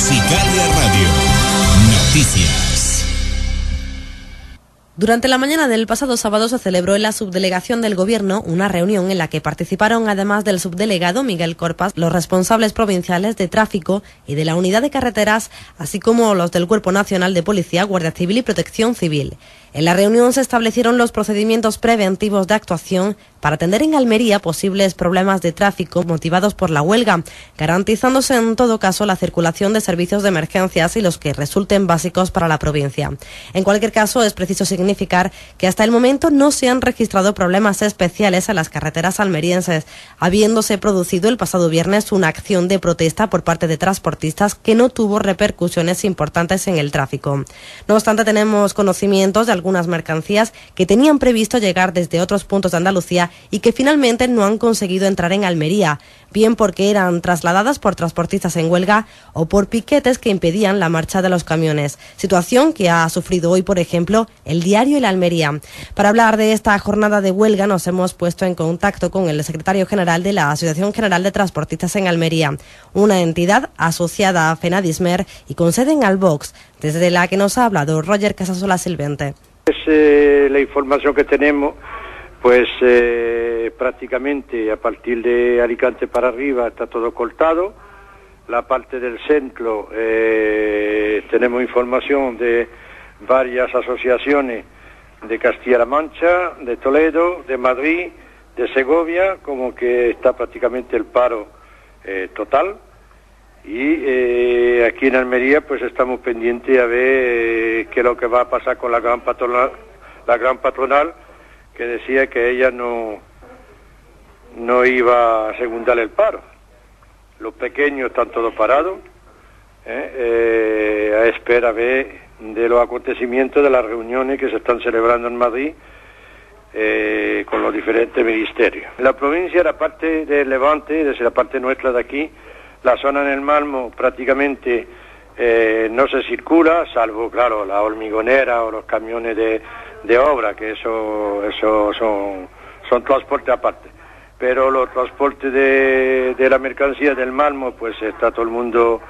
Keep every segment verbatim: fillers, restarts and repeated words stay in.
Musicalia Radio. Noticias. Durante la mañana del pasado sábado se celebró en la subdelegación del Gobierno una reunión en la que participaron, además del subdelegado Miguel Corpas, los responsables provinciales de tráfico y de la unidad de carreteras, así como los del Cuerpo Nacional de Policía, Guardia Civil y Protección Civil. En la reunión se establecieron los procedimientos preventivos de actuación para atender en Almería posibles problemas de tráfico motivados por la huelga, garantizándose en todo caso la circulación de servicios de emergencias y los que resulten básicos para la provincia. En cualquier caso, es preciso significar que hasta el momento no se han registrado problemas especiales en las carreteras almerienses, habiéndose producido el pasado viernes una acción de protesta por parte de transportistas que no tuvo repercusiones importantes en el tráfico. No obstante, tenemos conocimientos de algunas mercancías que tenían previsto llegar desde otros puntos de Andalucía y que finalmente no han conseguido entrar en Almería, bien porque eran trasladadas por transportistas en huelga o por piquetes que impedían la marcha de los camiones, situación que ha sufrido hoy, por ejemplo, el diario El Almería. Para hablar de esta jornada de huelga nos hemos puesto en contacto con el secretario general de la Asociación General de Transportistas en Almería, una entidad asociada a FENADISMER y con sede en Albox, desde la que nos ha hablado Roger Casasola Silvente. Es eh, la información que tenemos, pues eh, prácticamente a partir de Alicante para arriba está todo cortado. La parte del centro eh, tenemos información de varias asociaciones de Castilla-La Mancha, de Toledo, de Madrid, de Segovia, como que está prácticamente el paro eh, total. Y eh, aquí en Almería pues estamos pendientes a ver eh, qué es lo que va a pasar con la gran patronal, la gran patronal que decía que ella no, no iba a secundar el paro. Los pequeños están todos parados, eh, eh, a espera ver de los acontecimientos de las reuniones que se están celebrando en Madrid eh, con los diferentes ministerios. La provincia, la parte del Levante, desde la parte nuestra de aquí, la zona en el Malmo prácticamente eh, no se circula, salvo, claro, la hormigonera o los camiones de, de obra, que eso, eso son, son transportes aparte. Pero los transportes de, de la mercancía del Malmo, pues está todo el mundo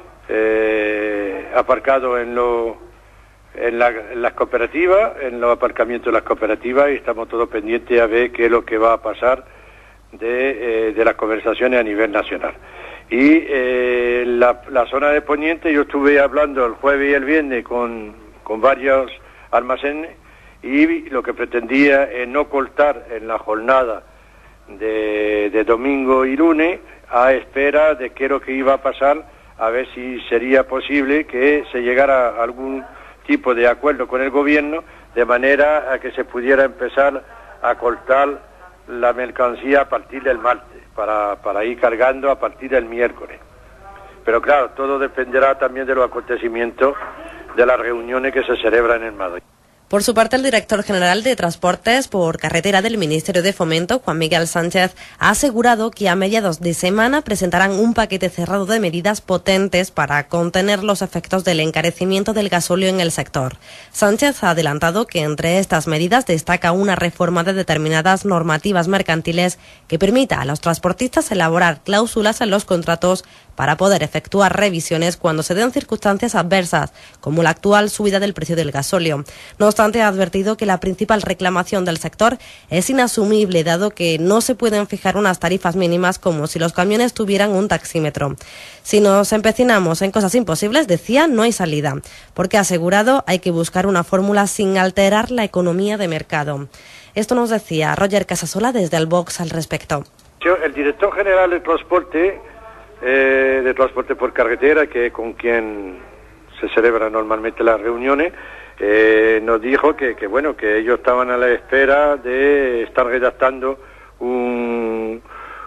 eh, aparcado en, lo, en, la, en las cooperativas, en los aparcamientos de las cooperativas, y estamos todos pendientes a ver qué es lo que va a pasar de, eh, de las conversaciones a nivel nacional. Y eh, la, la zona de Poniente, yo estuve hablando el jueves y el viernes con, con varios almacenes, y lo que pretendía es no cortar en la jornada de, de domingo y lunes, a espera de qué es lo que iba a pasar, a ver si sería posible que se llegara a algún tipo de acuerdo con el gobierno, de manera a que se pudiera empezar a cortar la mercancía a partir del martes, para, para ir cargando a partir del miércoles. Pero claro, todo dependerá también de los acontecimientos de las reuniones que se celebran en Madrid. Por su parte, el director general de Transportes por Carretera del Ministerio de Fomento, Juan Miguel Sánchez, ha asegurado que a mediados de semana presentarán un paquete cerrado de medidas potentes para contener los efectos del encarecimiento del gasóleo en el sector. Sánchez ha adelantado que entre estas medidas destaca una reforma de determinadas normativas mercantiles que permita a los transportistas elaborar cláusulas en los contratos para poder efectuar revisiones cuando se den circunstancias adversas, como la actual subida del precio del gasóleo. No obstante, ha advertido que la principal reclamación del sector es inasumible, dado que no se pueden fijar unas tarifas mínimas como si los camiones tuvieran un taxímetro. Si nos empecinamos en cosas imposibles, decía, no hay salida, porque ha asegurado hay que buscar una fórmula sin alterar la economía de mercado. Esto nos decía Roger Casasola desde el Vox al respecto. El director general de transporte Eh, de transporte por carretera, que con quien se celebran normalmente las reuniones, eh, nos dijo que, que bueno, que ellos estaban a la espera de estar redactando un,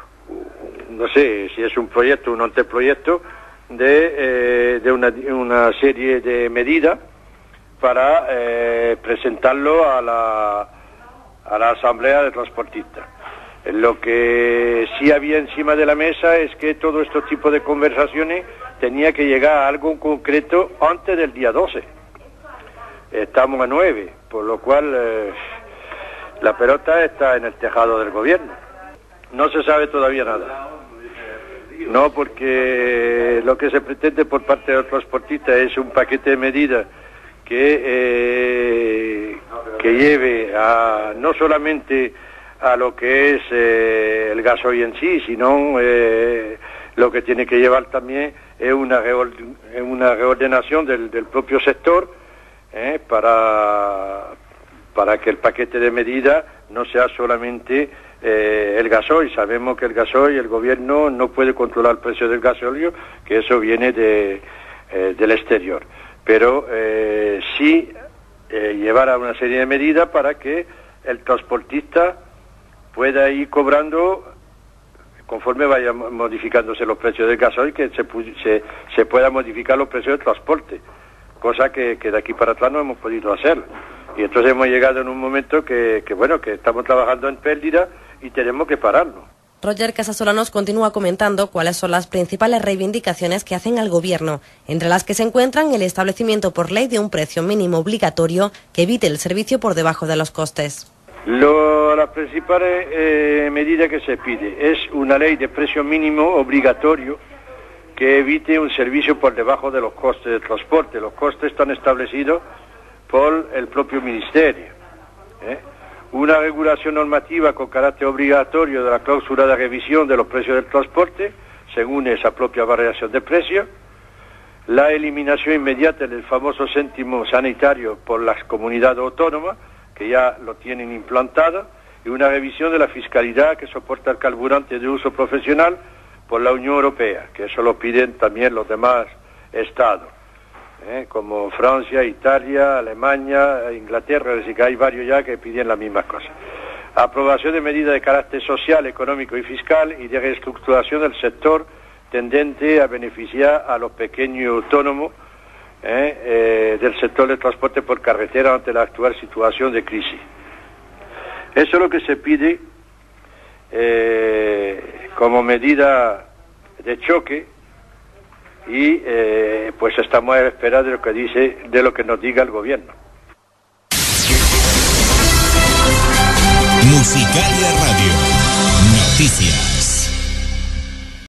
no sé si es un proyecto, un anteproyecto de, eh, de una, una serie de medidas para eh, presentarlo a la, a la Asamblea de Transportistas. Lo que sí había encima de la mesa es que todo este tipo de conversaciones tenía que llegar a algo concreto antes del día doce. Estamos a nueve, por lo cual eh, la pelota está en el tejado del gobierno. No se sabe todavía nada. No, porque lo que se pretende por parte del transportista es un paquete de medidas que, eh, que lleve a no solamente a lo que es eh, el gasoil en sí, sino eh, lo que tiene que llevar también es una, reorden, una reordenación del, del propio sector eh, para, para que el paquete de medidas no sea solamente eh, el gasoil. Sabemos que el gasoil, el gobierno no puede controlar el precio del gasóleo, que eso viene de, eh, del exterior. Pero eh, sí eh, llevar a una serie de medidas para que el transportista pueda ir cobrando conforme vaya modificándose los precios del gasoil, que se, se, se pueda modificar los precios del transporte, cosa que, que de aquí para atrás no hemos podido hacer. Y entonces hemos llegado en un momento que, que bueno, que estamos trabajando en pérdida y tenemos que pararlo. Roger Casasolanos continúa comentando cuáles son las principales reivindicaciones que hacen al Gobierno, entre las que se encuentran el establecimiento por ley de un precio mínimo obligatorio que evite el servicio por debajo de los costes. Lo, las principales eh, medidas que se pide es una ley de precio mínimo obligatorio que evite un servicio por debajo de los costes de transporte. Los costes están establecidos por el propio Ministerio. ¿eh? Una regulación normativa con carácter obligatorio de la cláusula de revisión de los precios del transporte, según esa propia variación de precios. La eliminación inmediata del famoso céntimo sanitario por las comunidades autónomas, que ya lo tienen implantado, y una revisión de la fiscalidad que soporta el carburante de uso profesional por la Unión Europea, que eso lo piden también los demás estados, ¿eh? como Francia, Italia, Alemania, Inglaterra, es decir, que hay varios ya que piden las mismas cosas. Aprobación de medidas de carácter social, económico y fiscal y de reestructuración del sector tendente a beneficiar a los pequeños y autónomos Eh, eh, del sector del transporte por carretera ante la actual situación de crisis. Eso es lo que se pide eh, como medida de choque y eh, pues estamos a esperar de lo que dice, de lo que nos diga el gobierno. Musicalia Radio. Noticias.